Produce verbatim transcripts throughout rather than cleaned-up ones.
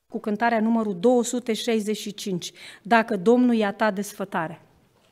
cu cântarea numărul două sute șaizeci și cinci, Dacă Domnul e a ta desfătare.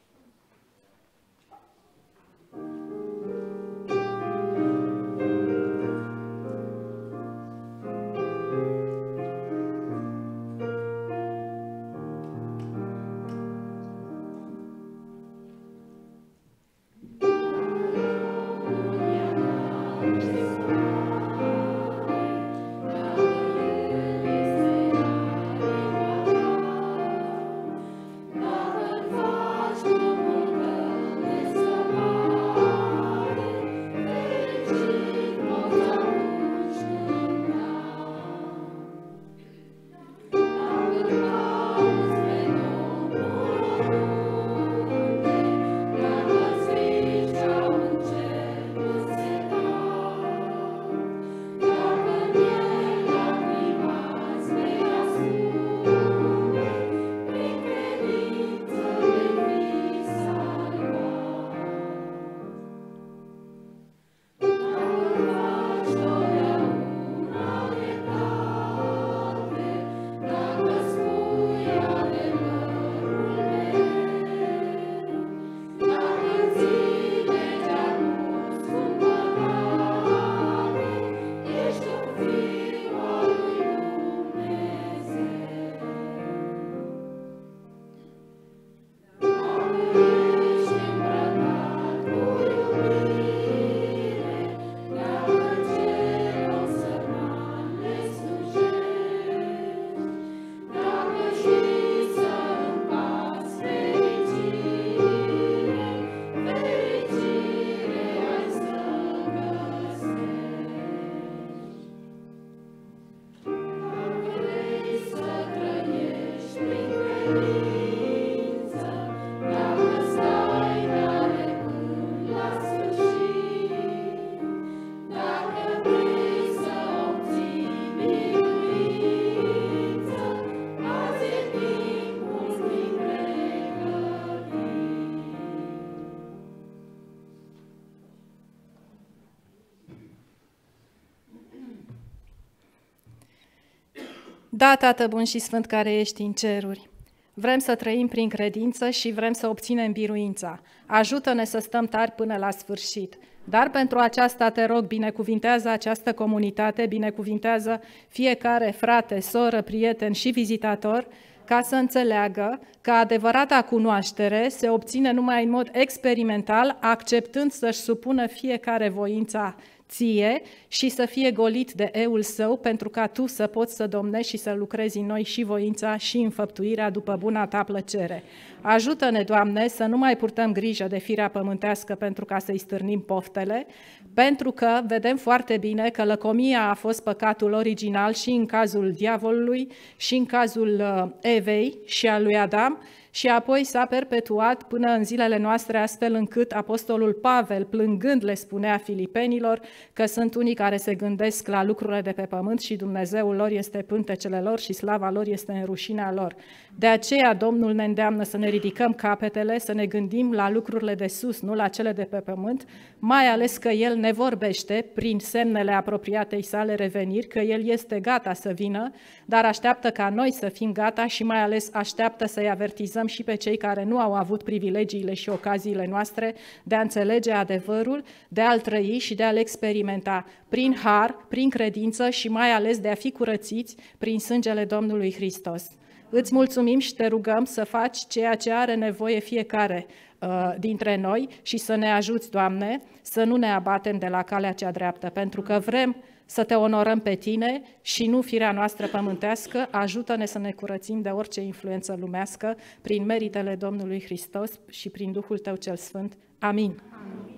Da, Tată bun și sfânt care ești în ceruri, vrem să trăim prin credință și vrem să obținem biruința. Ajută-ne să stăm tari până la sfârșit. Dar pentru aceasta te rog, binecuvintează această comunitate, binecuvintează fiecare frate, soră, prieten și vizitator, ca să înțeleagă că adevărata cunoaștere se obține numai în mod experimental, acceptând să-și supună fiecare voința ție și să fie golit de eul său, pentru ca tu să poți să domnești și să lucrezi în noi și voința și înfăptuirea după buna ta plăcere. Ajută-ne, Doamne, să nu mai purtăm grijă de firea pământească pentru ca să-i stârnim poftele, pentru că vedem foarte bine că lăcomia a fost păcatul original și în cazul diavolului și în cazul Evei și al lui Adam, și apoi s-a perpetuat până în zilele noastre, astfel încât apostolul Pavel, plângând, le spunea filipenilor că sunt unii care se gândesc la lucrurile de pe pământ și Dumnezeul lor este pântecele lor și slava lor este în rușinea lor. De aceea Domnul ne îndeamnă să ne ridicăm capetele, să ne gândim la lucrurile de sus, nu la cele de pe pământ, mai ales că El ne vorbește prin semnele apropiatei sale reveniri, că El este gata să vină, dar așteaptă ca noi să fim gata și mai ales așteaptă să-i avertizăm și pe cei care nu au avut privilegiile și ocaziile noastre de a înțelege adevărul, de a-l trăi și de a-l experimenta prin har, prin credință și mai ales de a fi curățiți prin sângele Domnului Hristos. Îți mulțumim și te rugăm să faci ceea ce are nevoie fiecare uh, dintre noi și să ne ajuți, Doamne, să nu ne abatem de la calea cea dreaptă, pentru că vrem să te onorăm pe tine și nu firea noastră pământească. Ajută-ne să ne curățim de orice influență lumească prin meritele Domnului Hristos și prin Duhul Tău cel Sfânt. Amin. Amin.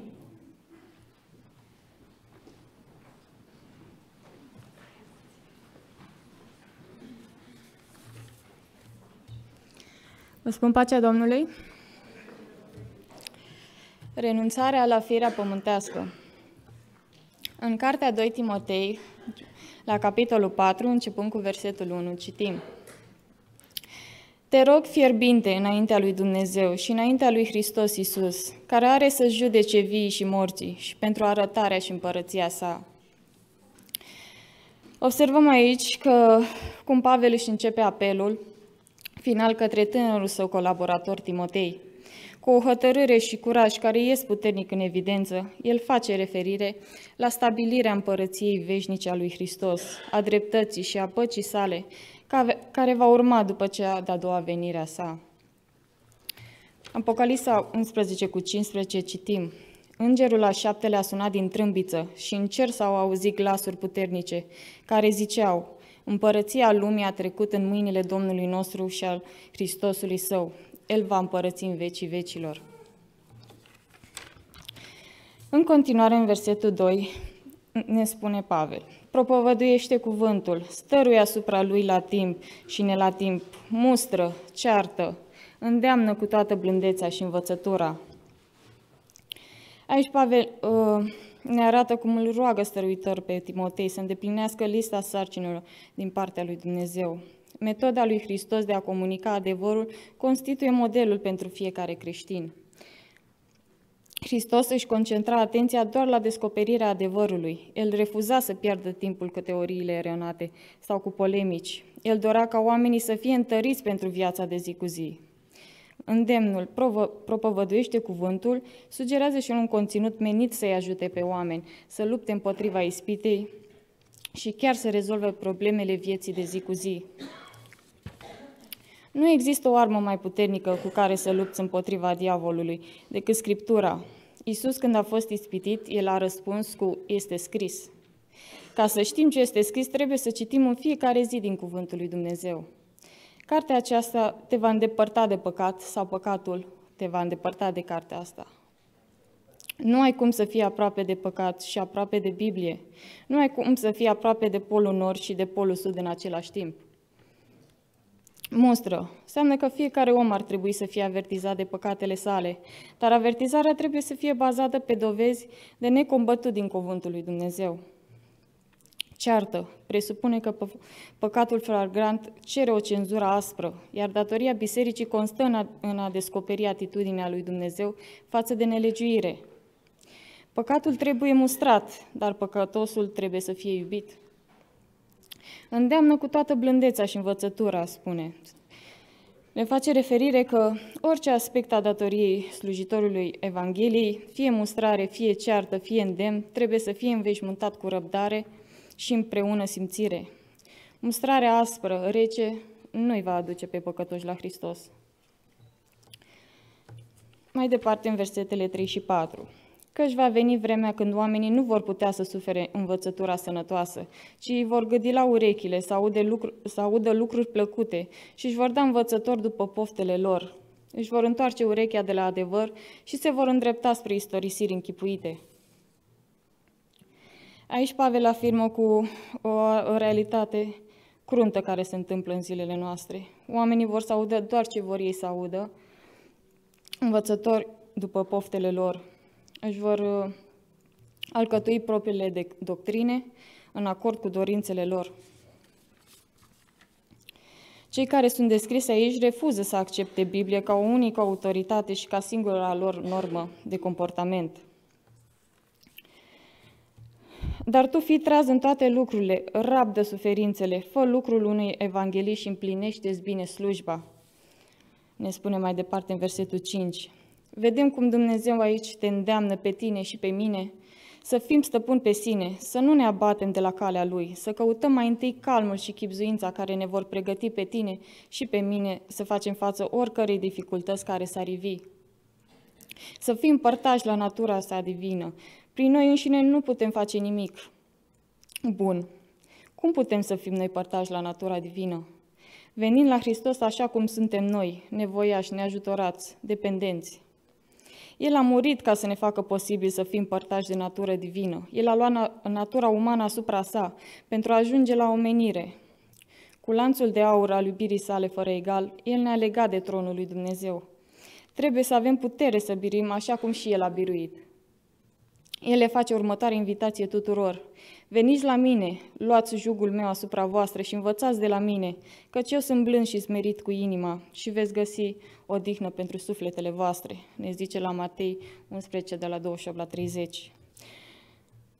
Vă spun pacea Domnului. Renunțarea la firea pământească. În cartea doi Timotei, la capitolul patru, începând cu versetul unu, citim: Te rog fierbinte înaintea lui Dumnezeu și înaintea lui Hristos Iisus, care are să judece vii și morții și pentru arătarea și împărăția sa. Observăm aici că cum Pavel își începe apelul final către tânărul său colaborator Timotei. Cu o hotărâre și curaj care ies puternic în evidență, el face referire la stabilirea împărăției veșnice a lui Hristos, a dreptății și a păcii sale, care va urma după cea de-a doua venire a sa. Apocalipsa unsprezece cu cincisprezece citim: Îngerul al șaptelea a sunat din trâmbiță și în cer s-au auzit glasuri puternice, care ziceau: Împărăția lumii a trecut în mâinile Domnului nostru și al Hristosului său. El va împărăți în vecii vecilor. În continuare, în versetul doi, ne spune Pavel: Propovăduiește cuvântul, stăruie asupra lui la timp și ne la timp, mustră, ceartă, îndeamnă cu toată blândețea și învățătura. Aici Pavel uh, ne arată cum îl roagă stăruitor pe Timotei să îndeplinească lista sarcinilor din partea lui Dumnezeu. Metoda lui Hristos de a comunica adevărul constituie modelul pentru fiecare creștin. Hristos își concentra atenția doar la descoperirea adevărului. El refuza să piardă timpul cu teoriile eronate sau cu polemici. El dorea ca oamenii să fie întăriți pentru viața de zi cu zi. Îndemnul propovăduiește cuvântul sugerează și un conținut menit să-i ajute pe oameni să lupte împotriva ispitei și chiar să rezolve problemele vieții de zi cu zi. Nu există o armă mai puternică cu care să lupți împotriva diavolului decât Scriptura. Iisus, când a fost ispitit, El a răspuns cu: este scris. Ca să știm ce este scris, trebuie să citim în fiecare zi din Cuvântul lui Dumnezeu. Cartea aceasta te va îndepărta de păcat sau păcatul te va îndepărta de cartea asta. Nu ai cum să fii aproape de păcat și aproape de Biblie. Nu ai cum să fii aproape de polul nord și de polul sud în același timp. Mustră. Înseamnă că fiecare om ar trebui să fie avertizat de păcatele sale, dar avertizarea trebuie să fie bazată pe dovezi de necombătut din cuvântul lui Dumnezeu. Ceartă. Presupune că păcatul flagrant cere o cenzură aspră, iar datoria bisericii constă în a, în a descoperi atitudinea lui Dumnezeu față de nelegiuire. Păcatul trebuie mustrat, dar păcătosul trebuie să fie iubit. Îndeamnă cu toată blândețea și învățătura, spune. Le face referire că orice aspect a datoriei slujitorului Evangheliei, fie mustrare, fie ceartă, fie îndemn, trebuie să fie înveșmântat cu răbdare și împreună simțire. Mustrarea aspră, rece, nu-i va aduce pe păcătoși la Hristos. Mai departe, în versetele trei și patru. Căci va veni vremea când oamenii nu vor putea să sufere învățătura sănătoasă, ci îi vor gâdi la urechile, să, aude lucru, să audă lucruri plăcute și își vor da învățători după poftele lor. Își vor întoarce urechea de la adevăr și se vor îndrepta spre istorisiri închipuite. Aici Pavel afirmă cu o, o realitate cruntă care se întâmplă în zilele noastre. Oamenii vor să audă doar ce vor ei să audă, învățători după poftele lor. Își vor alcătui propriile de doctrine în acord cu dorințele lor. Cei care sunt descriși aici refuză să accepte Biblia ca o unică autoritate și ca singura lor normă de comportament. Dar tu fii treaz în toate lucrurile, rabdă suferințele, fă lucrul unui evanghelist și împlinește-ți bine slujba. Ne spune mai departe în versetul cinci. Vedem cum Dumnezeu aici te îndeamnă pe tine și pe mine să fim stăpâni pe sine, să nu ne abatem de la calea Lui, să căutăm mai întâi calmul și chibzuința care ne vor pregăti pe tine și pe mine să facem față oricărei dificultăți care s-ar ivi. Să fim părtași la natura sa divină. Prin noi înșine nu putem face nimic bun. Cum putem să fim noi părtași la natura divină? Venind la Hristos așa cum suntem noi, nevoiași, neajutorați, dependenți. El a murit ca să ne facă posibil să fim părtași de natură divină. El a luat natura umană asupra sa pentru a ajunge la omenire. Cu lanțul de aur al iubirii sale fără egal, El ne-a legat de tronul lui Dumnezeu. Trebuie să avem putere să biruim așa cum și El a biruit. El le face următoarea invitație tuturor. Veniți la mine, luați jugul meu asupra voastră și învățați de la mine, căci eu sunt blând și smerit cu inima și veți găsi odihnă pentru sufletele voastre. Ne zice la Matei unsprezece, de la douăzeci și opt la treizeci.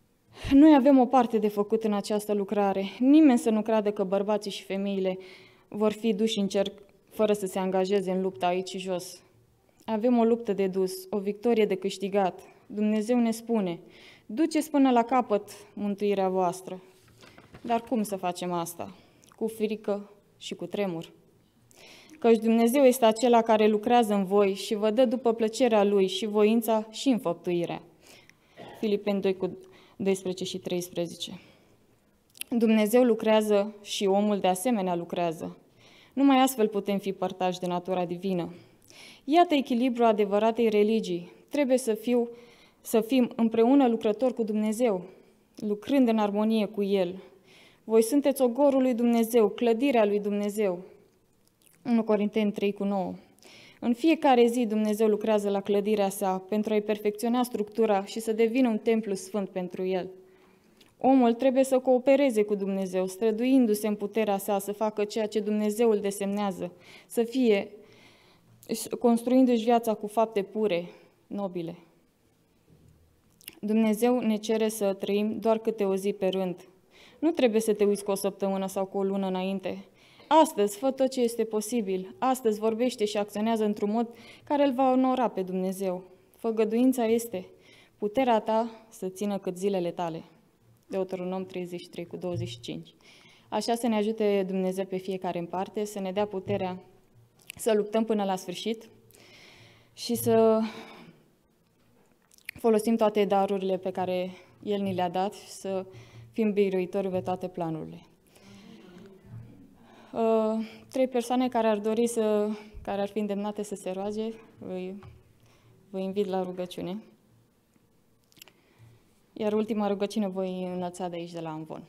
Noi avem o parte de făcut în această lucrare. Nimeni să nu creadă că bărbații și femeile vor fi duși în cer fără să se angajeze în lupta aici și jos. Avem o luptă de dus, o victorie de câștigat. Dumnezeu ne spune, duceți până la capăt mântuirea voastră. Dar cum să facem asta? Cu frică și cu tremur. Căci Dumnezeu este acela care lucrează în voi și vă dă după plăcerea Lui și voința și înfăptuirea. Filipeni doi cu doisprezece și treisprezece. Dumnezeu lucrează și omul de asemenea lucrează. Numai astfel putem fi părtași de natura divină. Iată echilibrul adevăratei religii. Trebuie să, fiu, să fim împreună lucrători cu Dumnezeu, lucrând în armonie cu El. Voi sunteți ogorul lui Dumnezeu, clădirea lui Dumnezeu. unu Corinteni trei cu nouă. În fiecare zi Dumnezeu lucrează la clădirea sa pentru a-i perfecționa structura și să devină un templu sfânt pentru El. Omul trebuie să coopereze cu Dumnezeu, străduindu-se în puterea sa să facă ceea ce Dumnezeu îl desemnează, să fie, construindu-și viața cu fapte pure, nobile. Dumnezeu ne cere să trăim doar câte o zi pe rând. Nu trebuie să te uiți cu o săptămână sau cu o lună înainte. Astăzi, fă tot ce este posibil. Astăzi vorbește și acționează într-un mod care îl va onora pe Dumnezeu. Făgăduința este puterea ta să țină cât zilele tale. Deuteronom treizeci și trei cu douăzeci și cinci. Așa să ne ajute Dumnezeu pe fiecare în parte, să ne dea puterea să luptăm până la sfârșit și să folosim toate darurile pe care El ni le-a dat și să fim biruitori pe toate planurile. Uh, trei persoane care ar dori să, care ar fi îndemnate să se roage, vă, vă invit la rugăciune. Iar ultima rugăciune voi înălța de aici, de la Amvon.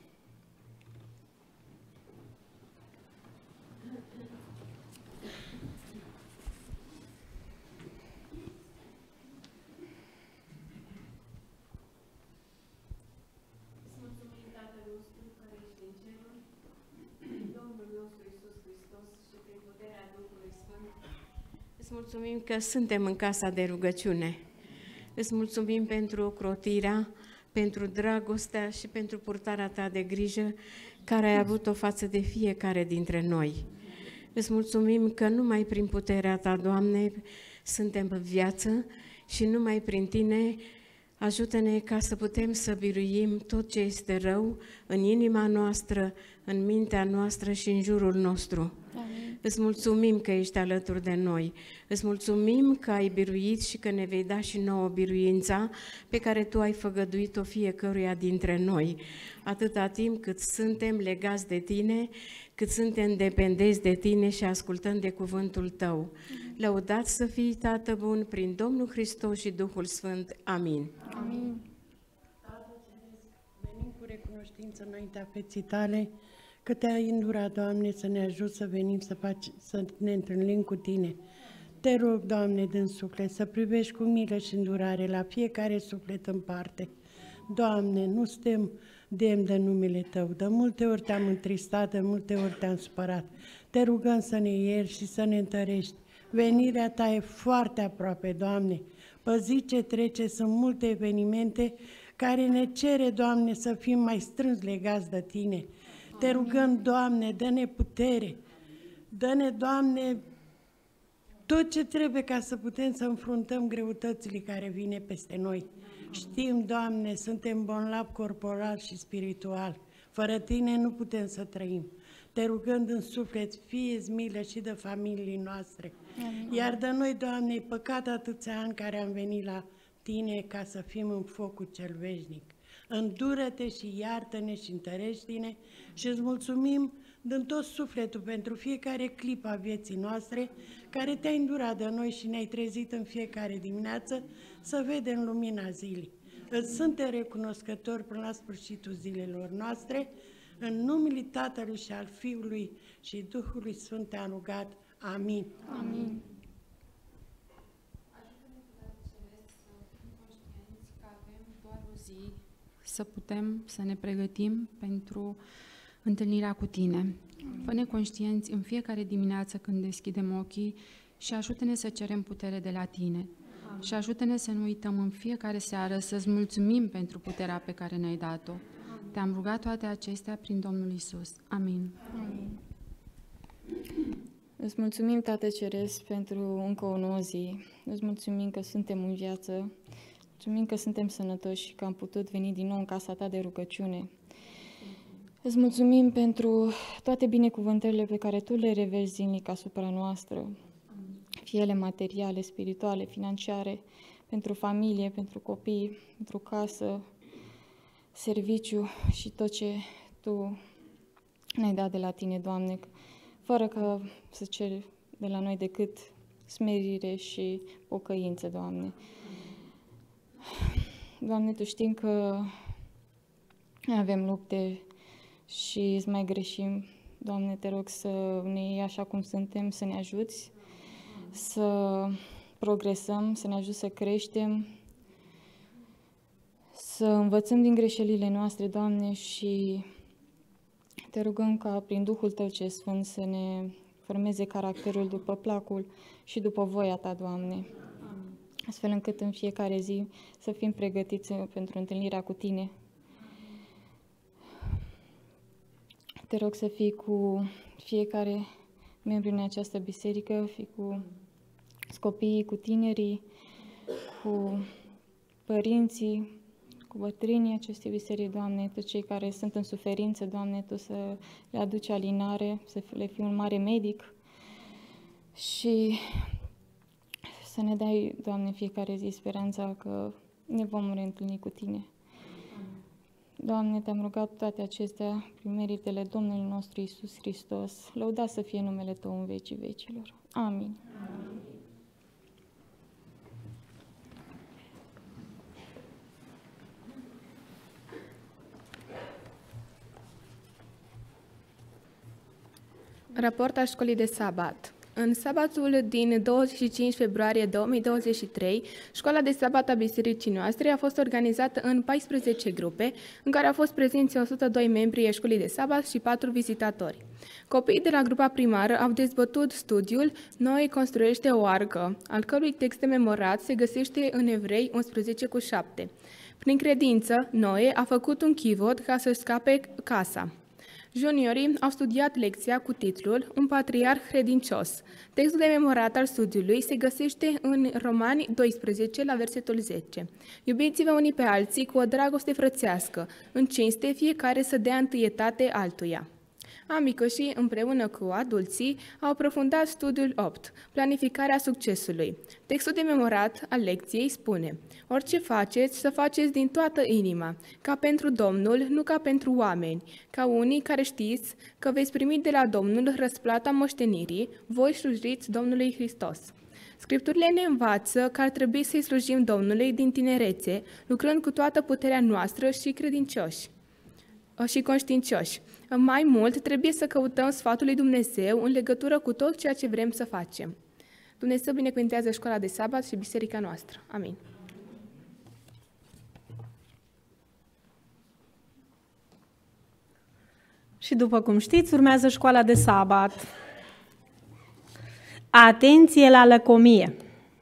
Îți mulțumim că suntem în casa de rugăciune. Îți mulțumim pentru ocrotirea, pentru dragostea și pentru purtarea ta de grijă care ai avut-o față de fiecare dintre noi. Îți mulțumim că numai prin puterea ta, Doamne, suntem în viață și numai prin tine ajută-ne ca să putem să biruim tot ce este rău în inima noastră, în mintea noastră și în jurul nostru. Amin. Îți mulțumim că ești alături de noi. Îți mulțumim că ai biruit și că ne vei da și nouă biruința pe care Tu ai făgăduit-o fiecăruia dintre noi. Atâta timp cât suntem legați de Tine, cât suntem dependenți de Tine și ascultăm de cuvântul Tău. Amin. Lăudat să fii, Tată bun, prin Domnul Hristos și Duhul Sfânt. Amin. Amin. Tată Ceresc, venim cu recunoștință înaintea feții Tale, că Te-ai îndurat, Doamne, să ne ajut să venim să, faci, să ne întâlnim cu Tine. Te rog, Doamne, din suflet, să privești cu milă și îndurare la fiecare suflet în parte. Doamne, nu suntem demn de numele Tău, de multe ori Te-am întristat, de multe ori Te-am supărat. Te rugăm să ne ierți și să ne întărești. Venirea Ta e foarte aproape, Doamne. Pe zi ce trece sunt multe evenimente care ne cere, Doamne, să fim mai strâns legați de Tine. Te rugăm, Doamne, dă-ne putere, dă-ne, Doamne, tot ce trebuie ca să putem să înfruntăm greutățile care vine peste noi. Știm, Doamne, suntem bolnavi corporal și spiritual. Fără Tine nu putem să trăim. Te rugăm în suflet, fie-ți milă și de familiile noastre. Amin. Iar de noi, Doamne, e păcat atâția ani care am venit la Tine ca să fim în focul cel veșnic. Îndură-te și iartă-ne și întărește-ne și îți mulțumim din tot sufletul pentru fiecare clipă a vieții noastre care Te-ai îndurat de noi și ne-ai trezit în fiecare dimineață să vedem lumina zilei. Îți suntem recunoscători până la sfârșitul zilelor noastre, în numele Tatălui și al Fiului și Duhului Sfânt Te-am rugat. Amin. Amin. Să putem să ne pregătim pentru întâlnirea cu Tine. Fă-ne conștienți în fiecare dimineață când deschidem ochii și ajută-ne să cerem putere de la Tine. și ajută-ne să nu uităm în fiecare seară să-ți mulțumim pentru puterea pe care ne-ai dat-o. Te-am rugat toate acestea prin Domnul Iisus. Amin. Amin. Îți mulțumim, Tată Ceresc, pentru încă o nouă zi. Îți mulțumim că suntem în viață. Mulțumim că suntem sănătoși și că am putut veni din nou în casa Ta de rugăciune. Îți mulțumim pentru toate binecuvântările pe care Tu le reveli zilnic asupra noastră, fie ele materiale, spirituale, financiare, pentru familie, pentru copii, pentru casă, serviciu și tot ce Tu ne-ai dat de la Tine, Doamne, fără că să ceri de la noi decât smerire și pocăință, Doamne. Doamne, Tu știm că avem lupte și îți mai greșim. Doamne, Te rog să ne iei așa cum suntem, să ne ajuți, să progresăm, să ne ajuți să creștem, să învățăm din greșelile noastre, Doamne, și Te rugăm ca prin Duhul Tău ce Sfânt să ne formeze caracterul după placul și după voia Ta, Doamne, astfel încât în fiecare zi să fim pregătiți pentru întâlnirea cu Tine. Te rog să fii cu fiecare membru în această biserică, fii cu copiii, cu tinerii, cu părinții, cu bătrânii acestei biserici, Doamne, toți cei care sunt în suferință, Doamne, Tu să le aduci alinare, să le fii un mare medic și să ne dai, Doamne, fiecare zi speranța că ne vom reîntâlni cu Tine. Doamne, Te-am rugat toate acestea prin meritele Domnului nostru Iisus Hristos. Lăudat să fie numele Tău în vecii vecilor. Amin. Amin. Raport al școlii de sabat. În sabatul din douăzeci și cinci februarie două mii douăzeci și trei, școala de sabat a bisericii noastre a fost organizată în paisprezece grupe, în care au fost prezenți o sută doi membri ai școlii de sabat și patru vizitatori. Copiii de la grupa primară au dezbătut studiul Noe construiește o arcă, al cărui text de memorat se găsește în Evrei unsprezece cu șapte. Prin credință, Noe a făcut un chivot ca să scape casa. Juniorii au studiat lecția cu titlul Un patriarh credincios. Textul de memorat al studiului se găsește în Romani doisprezece, la versetul zece. Iubiți-vă unii pe alții cu o dragoste frățească, în cinste fiecare să dea întâietate altuia. Amicoșii, împreună cu adulții, au aprofundat studiul opt, planificarea succesului. Textul de memorat al lecției spune: orice faceți, să faceți din toată inima, ca pentru Domnul, nu ca pentru oameni, ca unii care știți că veți primi de la Domnul răsplata moștenirii, voi slujiți Domnului Hristos. Scripturile ne învață că ar trebui să-i slujim Domnului din tinerețe, lucrând cu toată puterea noastră și credincioși și conștiincioși. Mai mult, trebuie să căutăm sfatul lui Dumnezeu în legătură cu tot ceea ce vrem să facem. Dumnezeu binecuvintează școala de sabat și biserica noastră. Amin. Și după cum știți, urmează școala de sabat. Atenție la lăcomie!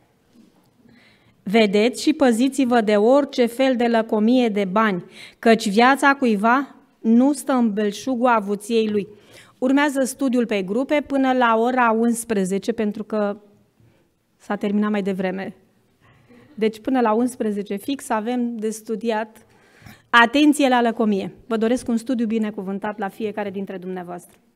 Vedeți și păziți-vă de orice fel de lăcomie de bani, căci viața cuiva nu stă în belșugul avuției lui. Urmează studiul pe grupe până la ora unsprezece, pentru că s-a terminat mai devreme. Deci până la unsprezece fix avem de studiat. Atenție la lăcomie! Vă doresc un studiu binecuvântat la fiecare dintre dumneavoastră.